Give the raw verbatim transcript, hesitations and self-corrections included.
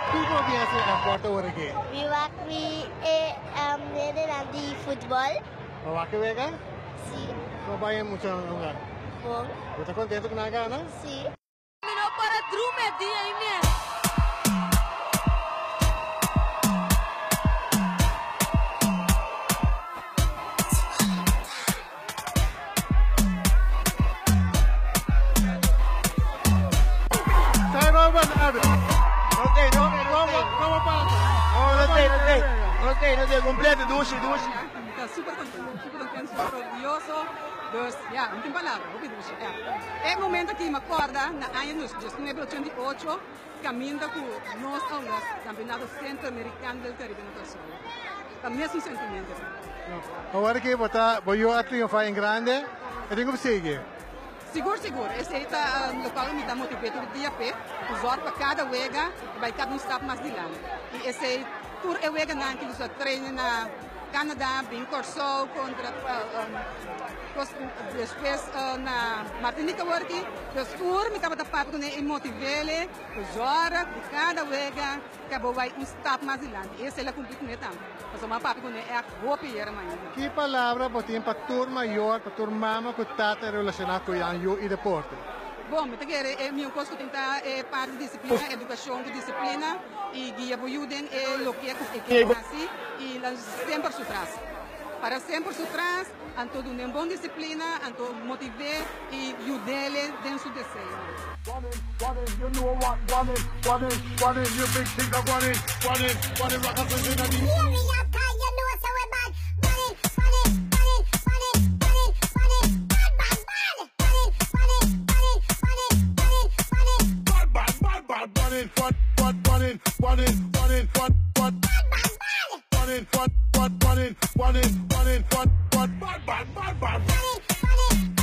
Como piensa en Puerto Rico? Viwakwi e um, Nederland di football. ¿Mamá que venga? Sí. No vayan mucho a lugar. Bom. ¿Estás contento con la gana? Sí. Melhor para Drume dia aí mesmo. Não tem, não, não, ¿Cómo pasa? não, não tem, não tem, não tem, não tem, completo, duche, duche. Está súper contento, súper contento, súper orgulhoso. Dus ja, não tem palavra, vou pedir. É o momento que me acorda, na ano de dois mil e oito, caminhando com nós ao Campeonato Centro-Americano del Caribe do Sul. É o mesmo sentimento. Agora que botar, voy a triunfar em grande, eu tenho que seguir. Seguro, seguro. Esse aí está no local me dá motivado o dia P, os horas para cada wega, vai cada um estar mais de lá. E esse aí, por eu wega não, que eles treinam na Canadá, bem Corso, contra, depois na Martinica Working, depois por me estava da papo com ele motivele, os horas de cada wega, acabou vai um step mais de lá. Esse é o cumprimento neta. Mas uma papo com ele é a roupa e era mais. Que palavra botem para turma maior, para turma mama que está relacionada com o e deporte? Bom, me quero é minha coisa que tentar é parte de disciplina, educação de disciplina e guia bojuden é o que é que é assim e lá sempre sutras. Para sempre sutras, anto de uma boa disciplina, anto motivar e ajudá-le dentro do desenho. Running, running, you know what, running, running, running, you big thing of running, running, running, rock up in the Yeah, me a tie, you know so we bad. Running, running, running, running, running, running, bad, bad, bad. Running, running, running, running, running, running. bad, bad, bad, bad, running, run, run, running, running, running, run, run, Bad, bad, bad. running, run, run, running, running, running, run, run, bad, bad, bad, bad. Running, running,